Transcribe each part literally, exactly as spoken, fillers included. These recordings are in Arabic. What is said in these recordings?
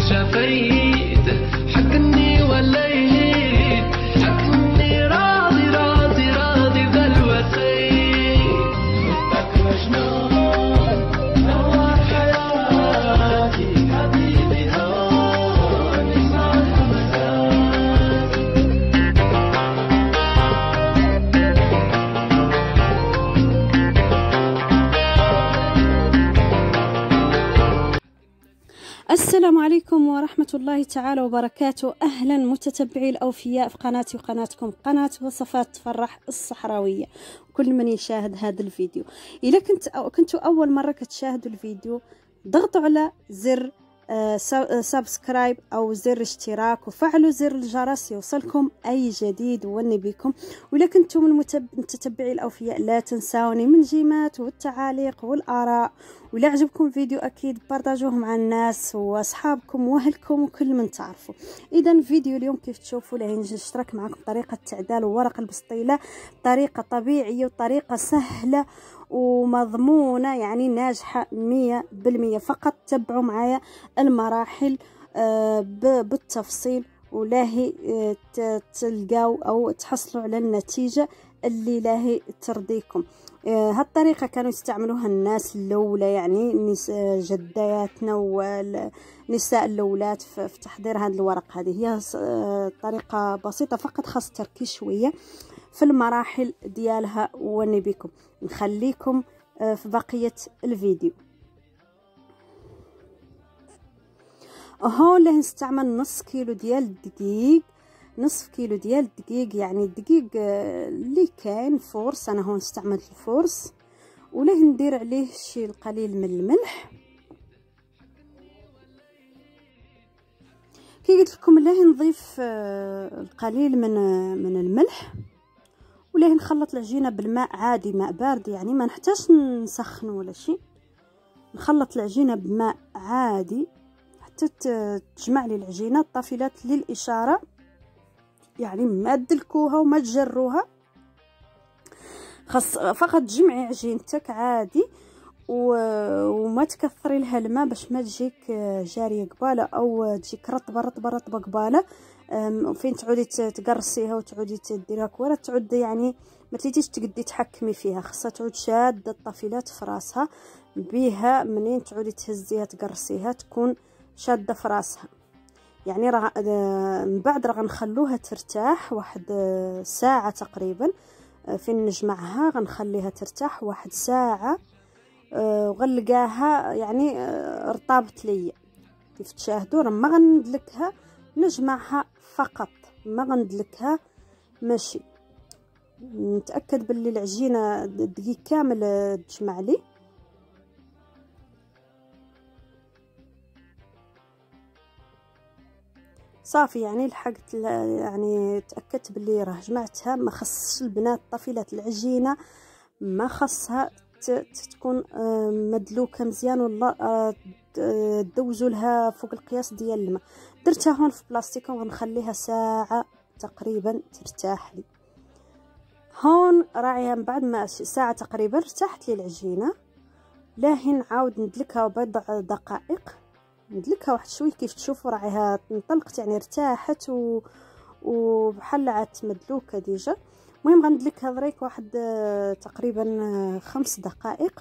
شفيت حكني وليت حكني راضي راضي راضي بالوسيد لك مجنون نور حياتي حبيبي هون اسمع الحمدان. السلام عليكم ورحمة الله تعالى وبركاته. أهلا متتبعي الأوفياء في قناتي وقناتكم قناة وصفات تفرح الصحراوية، كل من يشاهد هذا الفيديو. إذا كنت أو كنتوا أول مرة كتشاهدوا الفيديو ضغطوا على زر سبسكرايب أو زر اشتراك وفعلوا زر الجرس يوصلكم أي جديد وني بكم. وإذا كنتم من متتبعي الأوفياء لا تنساوني من الجيمات والتعاليق والآراء، وإذا عجبكم الفيديو أكيد بارطاجوه مع الناس وأصحابكم وأهلكم وكل من تعرفوا. إذا فيديو اليوم كيف تشوفوا له نشترك معكم طريقة تعدال ورق البسطيلة، طريقة طبيعية وطريقة سهلة ومضمونة، يعني ناجحة مية بالمية. فقط تبعوا معايا المراحل بالتفصيل ولاهي تلقاو أو تحصلوا على النتيجة اللي لاهي ترضيكم. هالطريقة كانوا يستعملوها الناس الأولى، يعني جداتنا والنساء الأولات في تحضير هذا الورق. هذه هي طريقة بسيطة فقط خاص تركيز شوية في المراحل ديالها وني بكم. نخليكم في بقية الفيديو. هون له نستعمل نص كيلو ديال الدقيق، نصف كيلو ديال الدقيق، يعني الدقيق اللي كاين فورس، انا هون استعملت الفورس. وله ندير عليه شي القليل من الملح. كي قلت لكم له نضيف القليل من من الملح، وليه نخلط العجينه بالماء عادي، ماء بارد، يعني ما نحتاجش نسخن ولا شيء. نخلط العجينه بماء عادي حتى تجمع لي العجينه الطافلات للاشاره، يعني ما تدلكوها وما تجروها، خاص فقط تجمعي عجينتك عادي وما تكثري لها الماء باش ما تجيك جاريه قباله او تجيك رطبه رطبه رطبه قباله، فين تعودي تقرصيها وتعودي تديرها كوره، تعود يعني ما تليتيش تقدي تحكمي فيها، خاصها تعود شاده الطافلات في راسها بها. منين تعودي تهزيها تقرصيها تكون شاده في راسها. يعني راه من بعد راه غنخلوها ترتاح واحد ساعه تقريبا. فين نجمعها غنخليها ترتاح واحد ساعه، وغنلقاها يعني ارطابت ليا كيف تشاهدوا. راه ما غندلكها، نجمعها فقط، ما غندلكها ماشي. نتاكد باللي العجينه الدقيق كامل تجمع لي. صافي يعني لحقت، يعني تاكدت باللي راه جمعتها. ما خصش البنات طافلات العجينه ما خصها تكون مدلوكه مزيان، والله دوزوا لها فوق القياس ديال الماء. درتها هون في بلاستيك وغنخليها ساعه تقريبا ترتاح لي. هون راعيها من بعد ما ساعه تقريبا ارتاحت لي العجينه، لاهي نعاود ندلكها بضع دقائق. ندلكها واحد شويه كيف تشوفوا راعيها انطلقت، يعني ارتاحت و وبحال عاد مدلوكه ديجا. المهم غندلكها دريك واحد تقريبا خمس دقائق،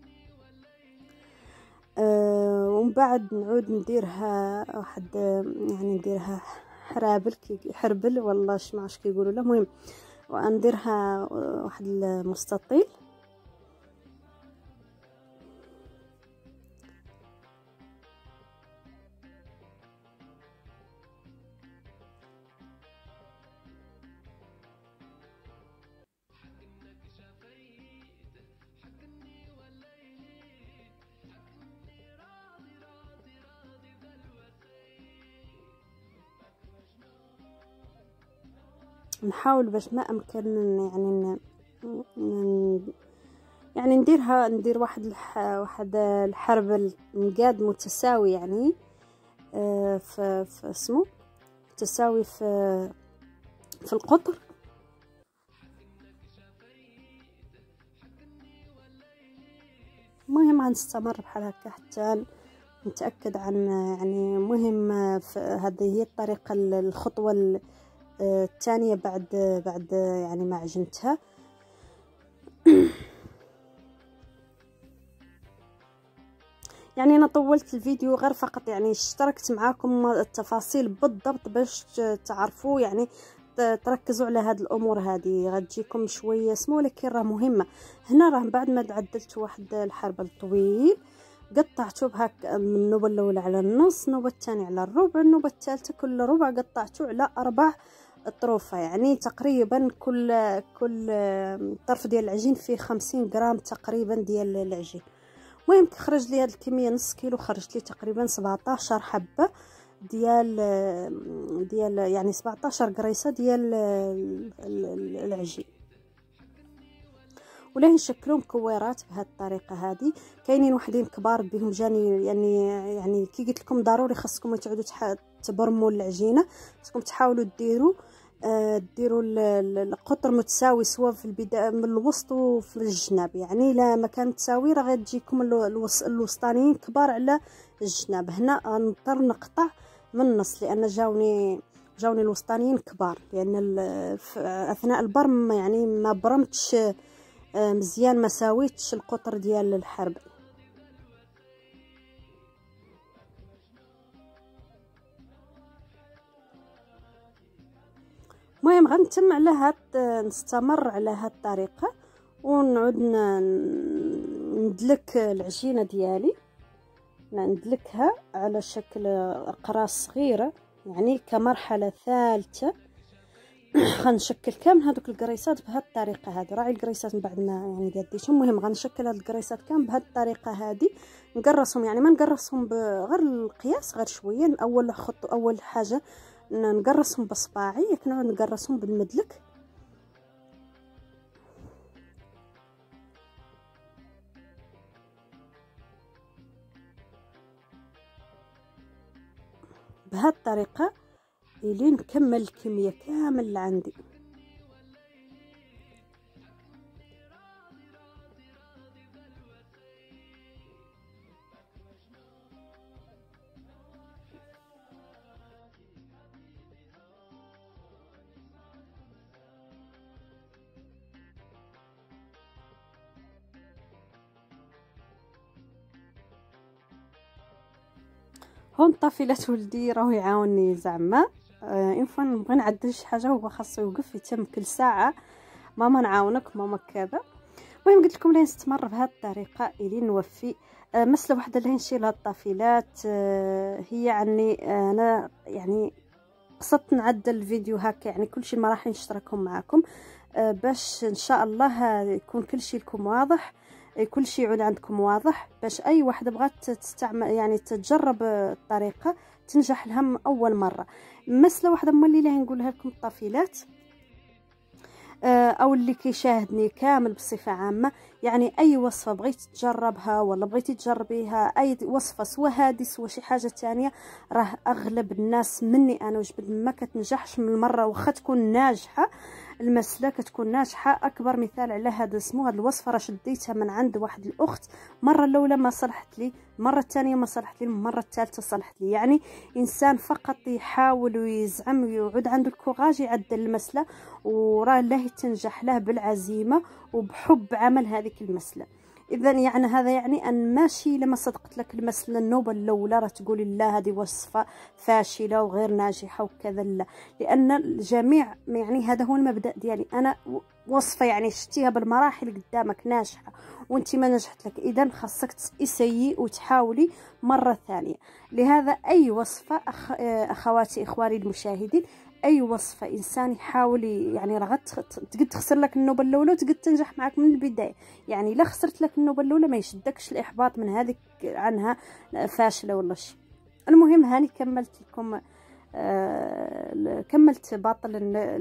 أه ومن بعد نعود نديرها واحد، يعني نديرها حرابل كي حربل والله شما اش كيقولوا له. المهم ونديرها واحد المستطيل. نحاول باش ما امكن يعني يعني نديرها ندير واحد الح... واحد الحرب المقاد متساوي، يعني آه في في اسمه متساوي في في القطر. المهم غنستمر بحال هكا حتى نتاكد عن يعني مهم هذه هي الطريقه الخطوه الثانيه بعد بعد يعني ما عجنتها. يعني انا طولت الفيديو غير فقط يعني اشتركت معاكم التفاصيل بالضبط باش تعرفوا يعني تركزوا على هاد الامور هذه غتجيكم شويه سمو، ولكن راه مهمه. هنا راه بعد ما عدلت واحد الحربه الطويل قطعته بهاك من النوبه الاولى على النص، النوبه الثانيه على الربع، النوبه الثالثه كل ربع قطعته على اربع طروفه، يعني تقريبا كل كل طرف ديال العجين فيه خمسين غرام تقريبا ديال العجين. المهم كخرج لي هاد الكميه نص كيلو، خرجت لي تقريبا سبعطاش حبه ديال ديال يعني سبعطاش قريصه ديال العجين. ولا نشكلوا مكورات بهذه الطريقه هذه. كاينين وحدين كبار بهم جاني يعني يعني كي قلت لكم ضروري خاصكم تعودوا تبرموا العجينه، خاصكم تحاولوا ديروا آه ديروا القطر متساوي سواء في البدايه من الوسط وفي الجناب، يعني لا ما كانت تساوي راه غتجيكم الوسطانيين كبار على الجناب. هنا نضطر نقطع من النص لان جاوني جاوني الوسطانيين كبار، لان اثناء البرم يعني ما برمتش مزيان، ما ساويتش القطر ديال الحرب. المهم غنتم على هاد نستمر على هاد الطريقه ونعود ندلك العجينه ديالي، ندلكها على شكل اقراص صغيره يعني كمرحله ثالثه. غنشكل كامل هذوك القريصات بهذه الطريقه هذه. راعي القريصات من بعد ما يعني قديتهم. المهم غنشكل هاد القريصات كامل بهذه الطريقه هذه، نقرصهم يعني ما نقرصهم بغير القياس غير شويه. اول خطوه اول حاجه نقرصهم بصباعي، ياك نعود نقرصهم بالمدلك. بهذه الطريقه الين نكمل الكميه كامل اللي عندي. هون طافلات ولدي راهو يعاونني زعما آه انفوا نبغي نعدل شي حاجه هو خاصو يوقف يتم كل ساعه ماما نعاونك ماما كذا. المهم قلت لكم لين نستمر بهذه الطريقه الين نوفي. آه مساله وحده اللي نشيل هاد الطافلات آه هي يعني آه انا يعني قصدت نعدل الفيديو هكا يعني كل شيء ما راح نشتركهم معكم آه باش ان شاء الله يكون كل شيء لكم واضح، كل شيء يعود عندكم واضح، باش اي واحده بغات تستعمل يعني تجرب الطريقه تنجح لها من اول مره. مساله واحده مولي نقولها لكم الطافلات او اللي كيشاهدني كامل بصفه عامه، يعني اي وصفه بغيتي تجربها ولا بغيتي تجربيها اي وصفه سواء هذه سواء شي حاجه تانية، راه اغلب الناس مني انا وجبد ما كتنجحش من المره واخا تكون ناجحه. المسله كتكون ناجحه. اكبر مثال على هذا سمو هذه الوصفه راه شديتها من عند واحد الاخت، مره الاولى ما صلحت لي، المره الثانيه ما صلحت لي، المره الثالثه صلحت لي. يعني انسان فقط يحاول ويزعم ويعود عنده الكوراج يعدل المسله وراه الله تنجح له بالعزيمه وبحب عمل هذيك المسله. اذا يعني هذا يعني ان ماشي لما صدقت لك المساله النوبه الاولى راه تقولي لا هذه وصفه فاشله وغير ناجحه وكذا، لا، لان الجميع يعني هذا هو المبدا ديالي انا. وصفه يعني شتيها بالمراحل قدامك ناجحه وانت ما نجحت لك، اذا خاصك تسيي وتحاولي مره ثانيه. لهذا اي وصفه أخ... اخواتي اخواني المشاهدين، اي وصفه انسان يحاول يعني راه تقد تخسر لك النوبه الاولى وتقد تنجح معك من البدايه. يعني لا خسرت لك النوبه الاولى ما يشدكش الاحباط من هذيك عنها فاشله ولا شيء. المهم هاني كملت لكم آه كملت باطل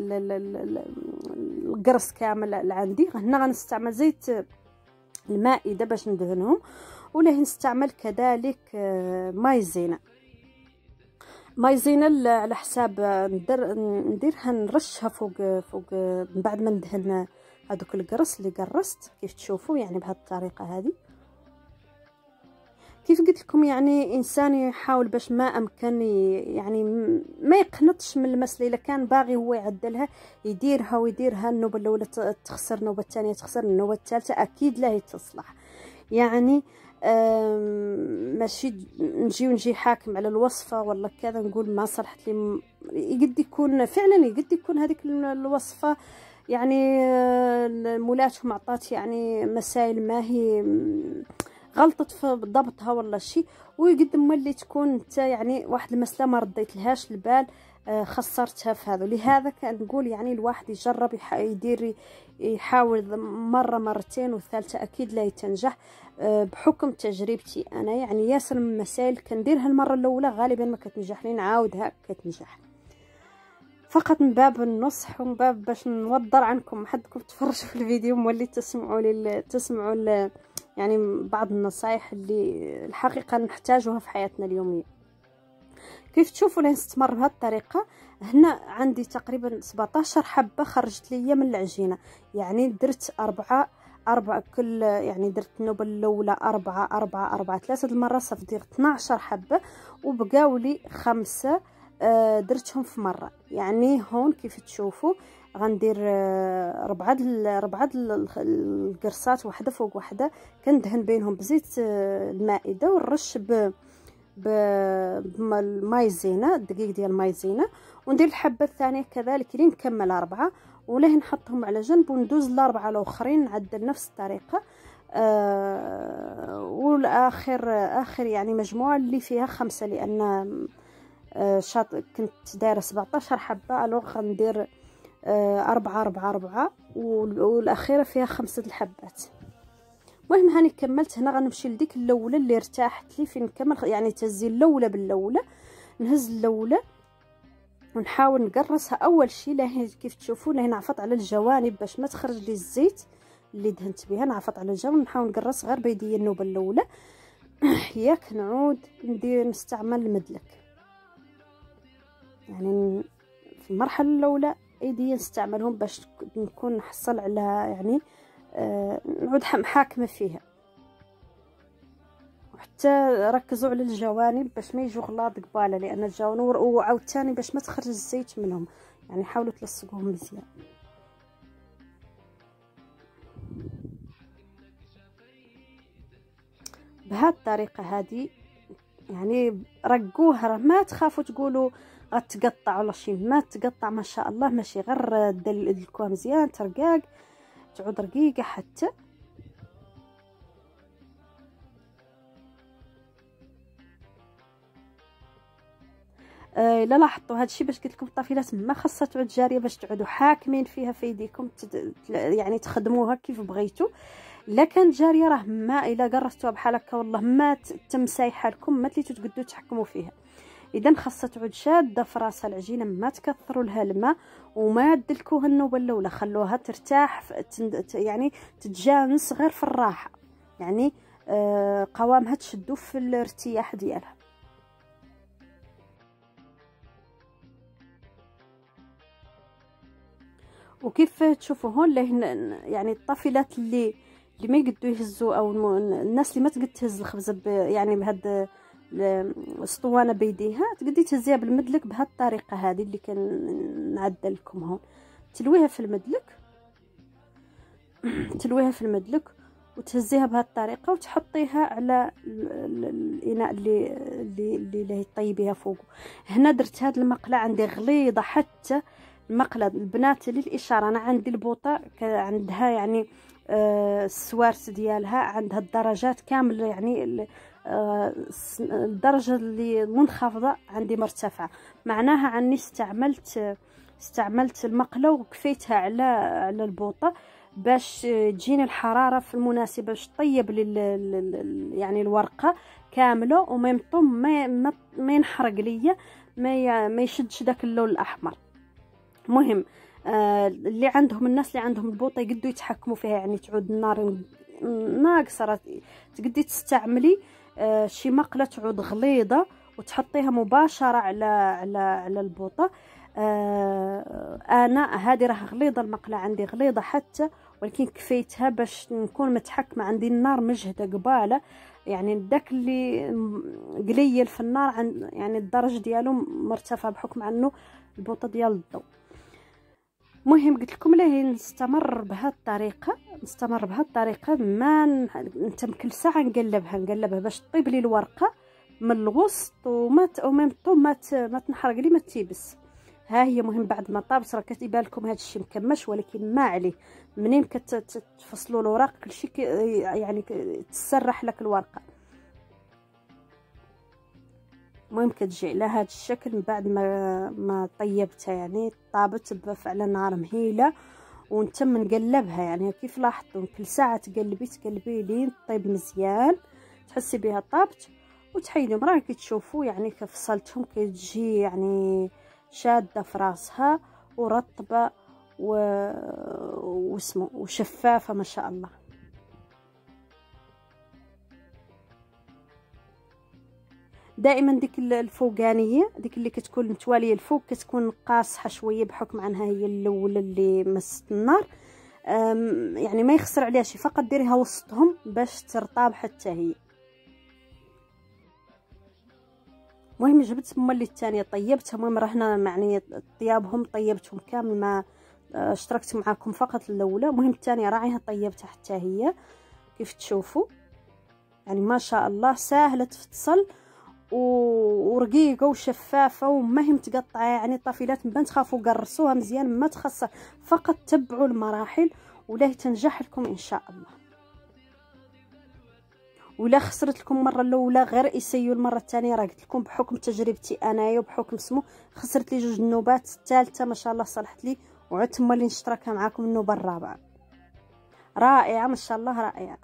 القرص كامل اللي عندي. هنا غنستعمل زيت المائده باش ندهنهم، ولا نستعمل كذلك آه مايزينا. مايزينا على حساب ندير نديرها نرشها فوق فوق من بعد ما ندهن هذوك القرص اللي قرصت كيف تشوفوا يعني بهذه الطريقه هذه. كيف قلت لكم يعني انسان يحاول باش ما امكن يعني ما يقنطش من المساله. الا كان باغي هو يعدلها يديرها ويديرها، النوبه الاولى تخسر، النوبه الثانيه تخسر، النوبه الثالثه اكيد لا هي تصلح. يعني ماشي نجي ونجي حاكم على الوصفه ولا كذا نقول ما صلحت لي. يقد يكون فعلا يقد يكون هذيك الوصفه يعني مولاتهم عطات يعني مسائل ما هي غلطت في ضبطها ولا شيء، ويقدم ملي تكون انت يعني واحد المساله ما رديت لهاش البال خسرتها في هذا. لهذا كنقول يعني الواحد يجرب يدير يحاول مره مرتين والثالثه اكيد لا تنجح. بحكم تجربتي انا يعني ياسر من المسائل كنديرها المره الاولى غالبا ما كتنجح لي، نعاودها كتنجح. فقط من باب النصح ومن باب باش نوضر عنكم حدكم تفرجوا في الفيديو مولي تسمعوا لي تسمعوا لي يعني بعض النصائح اللي الحقيقه نحتاجوها في حياتنا اليوميه. كيف تشوفوا لين نستمر بهذه الطريقه. هنا عندي تقريبا سبعطاش حبه خرجت لي من العجينه، يعني درت أربعة أربعة كل يعني درت النوبه الاولى أربعة أربعة أربعة ثلاثه المره صافي درت اثناش حبه وبقاو لي خمسه درتهم في مره. يعني هون كيف تشوفوا غندير ربعه ربعه القرصات واحده فوق واحده، كندهن بينهم بزيت المائده ونرش ب بالمايزينا دقيق ديال المايزينا، وندير الحبه الثانيه كذلك لين نكمل اربعه وليه نحطهم على جنب وندوز الاربعه الاخرين نعدل نفس الطريقه. آه والاخر اخر يعني مجموعه اللي فيها خمسه، لان آه شاط كنت دايره سبعطاش حبه الوغ غندير آه أربعة أربعة أربعة والاخيره فيها خمسه الحبات. المهم هاني كملت. هنا غنمشي لديك الاولى اللي ارتاحت لي فين نكمل، يعني تهزي الاولى بالاولى، نهز الاولى ونحاول نقرصها اول شيء. لا كيف تشوفوا لا نعفط على الجوانب باش ما تخرج لي الزيت اللي دهنت بها، نعفط على الجوانب نحاول نقرص غير بيدي النوبه الاولى. ياك نعود ندير نستعمل المدلك، يعني في المرحله الاولى ايدي نستعملهم باش نكون نحصل على يعني آه نعود محاكمه فيها. وحتى ركزوا على الجوانب باش ما يجوا غلاظ قباله، لان الجوانب وعاوتاني باش ما تخرج الزيت منهم، يعني حاولوا تلصقوهم مزيان. بهذه الطريقه هذه يعني رقوها، ما تخافوا تقولوا غتقطع ولا شي، ما تقطع ما شاء الله، ماشي غير دلكوها مزيان ترقاق تعود رقيقه حتى. آه لا لاحظتوا هادشي باش قلت لكم الطفيلات ما خاصها تعود جاريه باش تعودوا حاكمين فيها في يديكم تد... يعني تخدموها كيف بغيتوا. لا كانت جاريه راه ما الا قرصتوها بحال هكا والله ما تم سايحه لكم، ما تليتو تقدروا تحكموا فيها. اذا خاصها تعود شاده في راسها العجينه، ما تكثروا لها الماء وما دلكوها النوبه الاولى، خلوها ترتاح يعني تتجانس غير في الراحه، يعني آه قوامها تشدوا في الارتياح ديالها. وكيف تشوفوا هون يعني الطفيلات اللي اللي ما يقدروا يهزوا او الناس اللي ما تقدر تهز الخبزه يعني بهاد الاسطوانه بيديها، تقدري تهزيها بالمدلك بهاد الطريقه هذه اللي كنعدل لكم هون. تلويها في المدلك تلويها في المدلك وتهزيها بهاد الطريقه وتحطيها على الاناء اللي اللي اللي طيبيها فوق. هنا درت هاد المقله عندي غليظه، حتى المقله البنات للاشاره انا عندي البوطه عندها يعني آه السوارت ديالها عندها الدرجات كامله، يعني آه الدرجه اللي منخفضه عندي مرتفعه، معناها عني استعملت استعملت المقله وكفيتها على على البوطه باش تجيني الحراره في المناسبه باش طيب لل يعني الورقه كامله وما ما ما ينحرق ليا، ما ما يشدش داك اللون الاحمر. مهم آه اللي عندهم الناس اللي عندهم البوطه يقدروا يتحكموا فيها، يعني تعود النار ناقصه تقدري تستعملي آه شي مقله تعود غليظه وتحطيها مباشره على على على البوطه. آه انا هذه راه غليظه المقله عندي غليظه حتى، ولكن كفيتها باش نكون متحكمه، عندي النار مجهده قباله يعني داك اللي قليل في النار عند يعني الدرج ديالو مرتفع بحكم انه البوطه ديال الضوء. مهم قلت لكم ليه نستمر بهذه الطريقه نستمر بهذه الطريقه ما انت كل ساعه نقلبها نقلبها باش طيب لي الورقه من الوسط وما وميم طو ما ما تنحرق لي ما تيبس. ها هي مهم بعد ما طابت راه كتبان لكم هذا الشيء مكمش ولكن ما عليه، منين كتفصلوا الوراق كلشي يعني تسرح لك الورقه. المهم كتجي على هذا الشكل من بعد ما ما طيبتها يعني طابت على نار مهيله ونتم نقلبها يعني كيف لاحظتوا كل ساعه تقلبي تقلبي لين طيب مزيان تحسي بها طابت وتحيدهم. راه كي تشوفوا يعني كفصلتهم كتجي يعني شاده في راسها ورطبه و واسمه وشفافه ما شاء الله. دائما ديك الفوقانيه ديك اللي كتكون متواليه الفوق كتكون قاصحه شويه بحكم عنها هي الاولى اللي مست النار، يعني ما يخسر عليها شي، فقط ديريها وسطهم باش ترطاب حتى هي. المهم جبت مولي الثانيه طيبتها. المهم راه هنا يعني طيابهم طيبتهم كامل ما اشتركت معكم فقط الاولى. المهم الثانيه راعيها طيبتها حتى هي كيف تشوفوا يعني ما شاء الله ساهله تفصل ورقيقه وشفافه وما هي متقطعه يعني الطافلات ما تخافوا قرصوها مزيان ما تخسر، فقط تبعوا المراحل ولا تنجح لكم ان شاء الله. ولا خسرت لكم مره الاولى غير اسيو المره الثانيه، راه قلت لكم بحكم تجربتي انايا وبحكم سمو خسرت لي جوج النوبات، الثالثه ما شاء الله صلحت لي وعدت ملي نشتركها معكم النوبه الرابعه. رائعه ما شاء الله رائعه.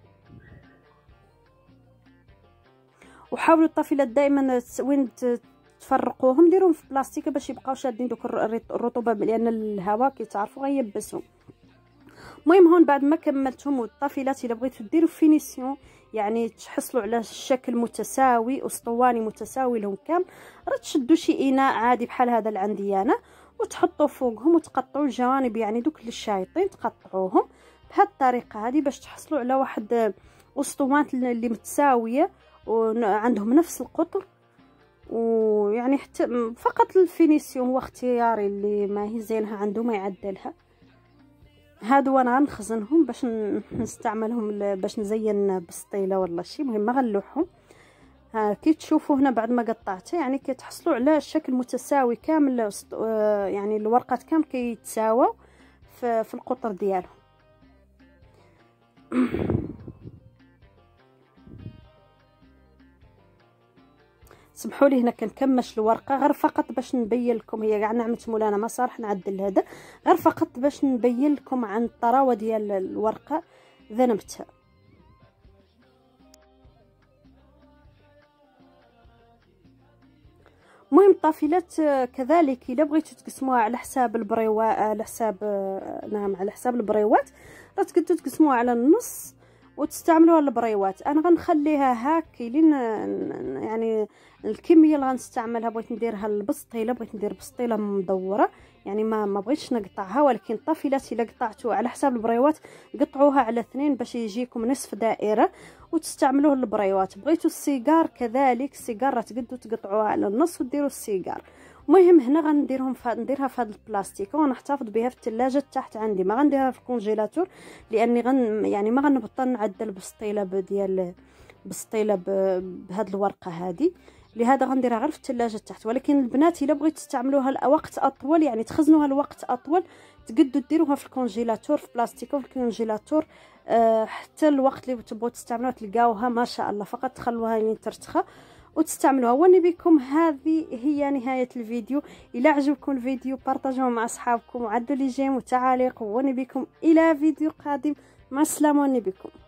وحاولوا الطافلات دائما وين تفرقوهم ديروهم في بلاستيك باش يبقاو شادين دوك الرطوبه لان الهواء كيتعرفوا غيبسهم. المهم هون بعد ما كملتهم والطافلات الا بغيتو ديروا فينيسيون يعني تحصلوا على شكل متساوي اسطواني متساوي لهم كامل، راه تشدوا شي اناء عادي بحال هذا اللي عندي انا وتحطوا فوقهم وتقطعوا الجوانب يعني دوك الشايطين تقطعوهم بهذه الطريقه هذه باش تحصلوا على واحد اسطوانات اللي متساويه وعندهم نفس القطر. ويعني حتى فقط الفينيسيون هو اختياري اللي ما هي زينها عنده ما يعدلها. هادو انا غنخزنهم باش نستعملهم باش نزين بسطيله ولا شي. مهم ما غنلوحهم. ها كي تشوفوا هنا بعد ما قطعته يعني كتحصلوا على شكل متساوي كامل يعني الورقات كامل كيتساواو في, في القطر ديالهم. سمحوا لي هنا كنكمش الورقه غير فقط باش نبين لكم، هي كاع نعمه مولانا ما صالح نعدل هذا غير فقط باش نبين لكم عن الطراوه ديال الورقه ذنبتها. المهم الطافلات كذلك الا بغيتو تقسموها على حساب البريوات على حساب نعم على حساب البريوات راه تقدروا تقسموها على النص وتستعملوها البريوات. انا غنخليها هاك لين يعني الكميه اللي غنستعملها بغيت نديرها البسطيله بغيت ندير بسطيله مدوره يعني ما ما بغيتش نقطعها، ولكن الطافلات الا قطعتوها على حساب البريوات قطعوها على اثنين باش يجيكم نصف دائره وتستعملوه البريوات. بغيتوا السيجار كذلك السيجار راه تقدروا تقطعوها على النص وديروا السيجار. المهم هنا غنديرهم ف... نديرها في هذا البلاستيك ونحتفظ بها في الثلاجه تحت عندي، ما غنديرها في الكونجيلاتور لاني غن يعني ما غنبطل نعدل بسطيله ديال بسطيله ب... بهذه الورقه هذه، لهذا غنديرها غير في الثلاجه تحت. ولكن البنات الا بغيتوا تستعملوها لوقت اطول يعني تخزنوها لوقت اطول تقدروا ديروها في الكونجيلاتور في بلاستيك وفي الكونجيلاتور أه حتى الوقت اللي تبغوا تستعملوها تلقاوها ما شاء الله، فقط تخلوها يعني ترتخى وتستعملوها. وني بكم هذه هي نهايه الفيديو. الى عجبكم الفيديو بارطاجوه مع اصحابكم وعدوا لي جيم وتعاليق. وني بكم الى فيديو قادم، مع السلامه. وني بكم.